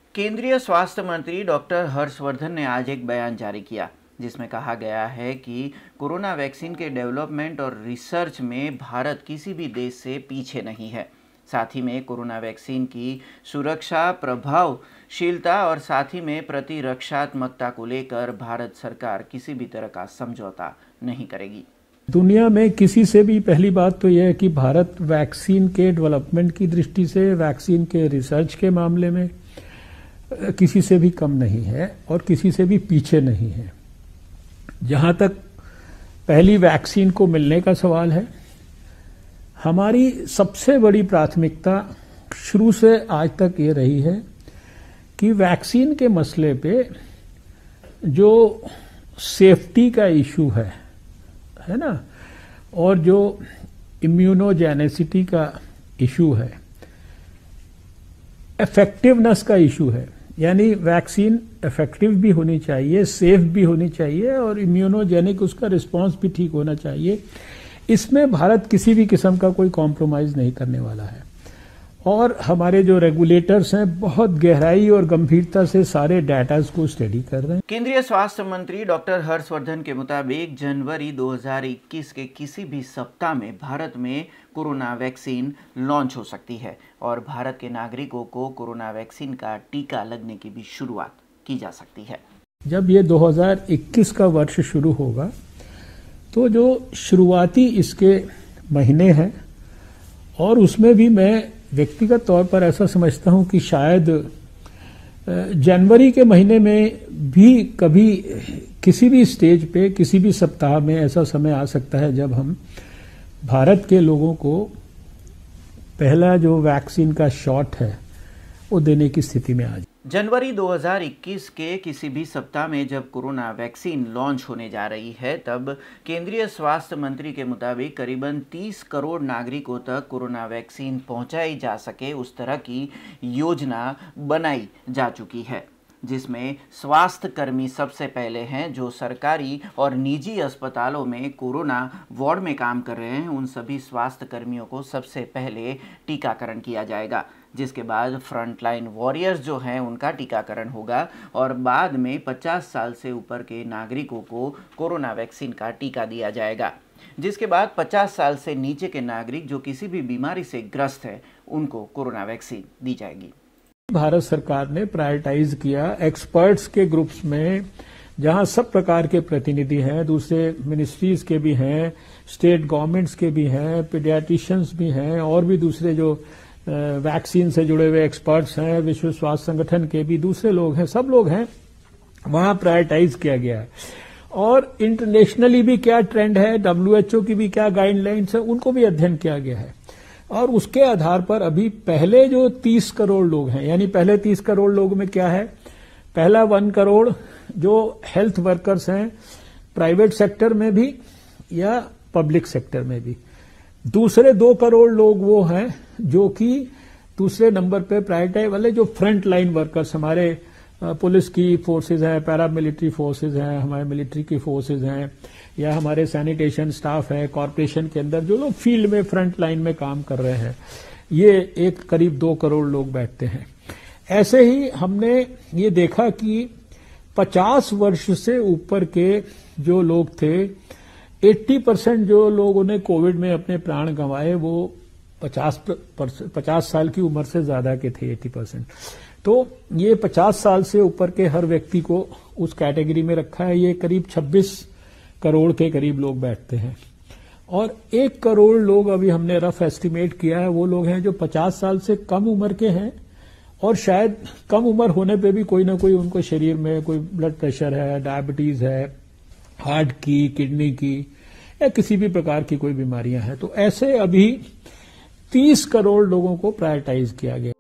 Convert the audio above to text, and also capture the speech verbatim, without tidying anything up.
केंद्रीय स्वास्थ्य मंत्री डॉक्टर हर्षवर्धन ने आज एक बयान जारी किया जिसमें कहा गया है कि कोरोना वैक्सीन के डेवलपमेंट और रिसर्च में भारत किसी भी देश से पीछे नहीं है। साथ ही में कोरोना वैक्सीन की सुरक्षा, प्रभावशीलता और साथ ही में प्रतिरक्षात्मकता को लेकर भारत सरकार किसी भी तरह का समझौता नहीं करेगी। दुनिया में किसी से भी पहली बात तो यह है कि भारत वैक्सीन के डेवलपमेंट की दृष्टि से, वैक्सीन के रिसर्च के मामले में किसी से भी कम नहीं है और किसी से भी पीछे नहीं है। जहां तक पहली वैक्सीन को मिलने का सवाल है, हमारी सबसे बड़ी प्राथमिकता शुरू से आज तक ये रही है कि वैक्सीन के मसले पे जो सेफ्टी का इशू है है ना, और जो इम्यूनोजेनेसिटी का इशू है, इफेक्टिवनेस का इशू है, यानी वैक्सीन इफेक्टिव भी होनी चाहिए, सेफ भी होनी चाहिए और इम्यूनोजेनिक उसका रिस्पांस भी ठीक होना चाहिए। इसमें भारत किसी भी किस्म का कोई कॉम्प्रोमाइज नहीं करने वाला है और हमारे जो रेगुलेटर्स हैं बहुत गहराई और गंभीरता से सारे डाटा को स्टडी कर रहे हैं। केंद्रीय स्वास्थ्य मंत्री डॉक्टर हर्षवर्धन के मुताबिक जनवरी दो हज़ार इक्कीस के किसी भी सप्ताह में भारत में कोरोना वैक्सीन लॉन्च हो सकती है और भारत के नागरिकों को कोरोना वैक्सीन का टीका लगने की भी शुरुआत की जा सकती है। जब ये दो हज़ार इक्कीस का वर्ष शुरू होगा तो जो शुरुआती इसके महीने हैं और उसमें भी मैं व्यक्तिगत तौर पर ऐसा समझता हूं कि शायद जनवरी के महीने में भी कभी किसी भी स्टेज पे, किसी भी सप्ताह में ऐसा समय आ सकता है जब हम भारत के लोगों को पहला जो वैक्सीन का शॉट है वो देने की स्थिति में आ जाए। जनवरी दो हज़ार इक्कीस के किसी भी सप्ताह में जब कोरोना वैक्सीन लॉन्च होने जा रही है, तब केंद्रीय स्वास्थ्य मंत्री के मुताबिक करीबन तीस करोड़ नागरिकों तक कोरोना वैक्सीन पहुंचाई जा सके उस तरह की योजना बनाई जा चुकी है, जिसमें स्वास्थ्य कर्मी सबसे पहले हैं जो सरकारी और निजी अस्पतालों में कोरोना वार्ड में काम कर रहे हैं। उन सभी स्वास्थ्य कर्मियों को सबसे पहले टीकाकरण किया जाएगा, जिसके बाद फ्रंटलाइन वॉरियर्स जो हैं उनका टीकाकरण होगा और बाद में पचास साल से ऊपर के नागरिकों को कोरोना वैक्सीन का टीका दिया जाएगा, जिसके बाद पचास साल से नीचे के नागरिक जो किसी भी बीमारी से ग्रस्त है उनको कोरोना वैक्सीन दी जाएगी। भारत सरकार ने प्रायोरिटाइज किया एक्सपर्ट्स के ग्रुप्स में, जहां सब प्रकार के प्रतिनिधि हैं, दूसरे मिनिस्ट्रीज के भी हैं, स्टेट गवर्नमेंट्स के भी हैं, पीडियाट्रिशियंस भी हैं और भी दूसरे जो वैक्सीन से जुड़े हुए एक्सपर्ट्स हैं, विश्व स्वास्थ्य संगठन के भी दूसरे लोग हैं, सब लोग हैं, वहां प्रायोरिटाइज किया गया है। और इंटरनेशनली भी क्या ट्रेंड है, डब्ल्यू एच ओ की भी क्या गाइडलाइंस है, उनको भी अध्ययन किया गया है और उसके आधार पर अभी पहले जो तीस करोड़ लोग हैं, यानी पहले तीस करोड़ लोग में क्या है, पहला वन करोड़ जो हेल्थ वर्कर्स हैं प्राइवेट सेक्टर में भी या पब्लिक सेक्टर में भी, दूसरे दो करोड़ लोग वो हैं जो कि दूसरे नंबर पे प्रायोरिटाइज वाले जो फ्रंट लाइन वर्कर्स, हमारे पुलिस की फोर्सेज हैं, पैरामिलिट्री फोर्सेज हैं, हमारे मिलिट्री की फोर्सेज हैं या हमारे सैनिटेशन स्टाफ है, कॉर्पोरेशन के अंदर जो लोग फील्ड में फ्रंट लाइन में काम कर रहे हैं, ये एक करीब दो करोड़ लोग बैठते हैं। ऐसे ही हमने ये देखा कि पचास वर्ष से ऊपर के जो लोग थे, अस्सी परसेंट जो लोगों ने कोविड में अपने प्राण गंवाए वो पचास पचास साल की उम्र से ज्यादा के थे, अस्सी परसेंट। तो ये पचास साल से ऊपर के हर व्यक्ति को उस कैटेगरी में रखा है। ये करीब छब्बीस करोड़ के करीब लोग बैठते हैं और एक करोड़ लोग अभी हमने रफ एस्टिमेट किया है, वो लोग हैं जो पचास साल से कम उम्र के हैं और शायद कम उम्र होने पे भी कोई ना कोई उनको शरीर में कोई ब्लड प्रेशर है, डायबिटीज है, हार्ट की, किडनी की या किसी भी प्रकार की कोई बीमारियां हैं। तो ऐसे अभी तीस करोड़ लोगों को प्रायोरिटाइज किया गया।